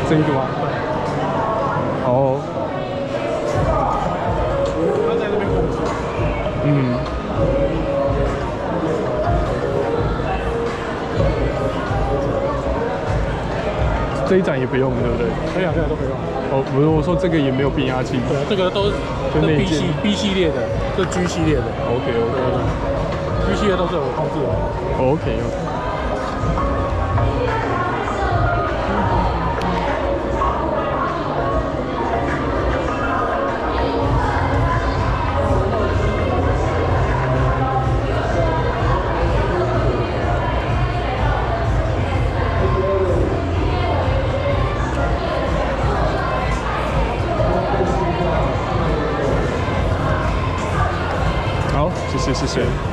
这个吗？哦。 他在那边工作。 嗯。这一盏也不用，对不对？ 可以啊，都不用。 哦，不是，我说这个也没有变压器。 对，这个都是 B 系列的，这 G 系列的。 OK。 G 系列都是有控制的。 OK。好，谢谢。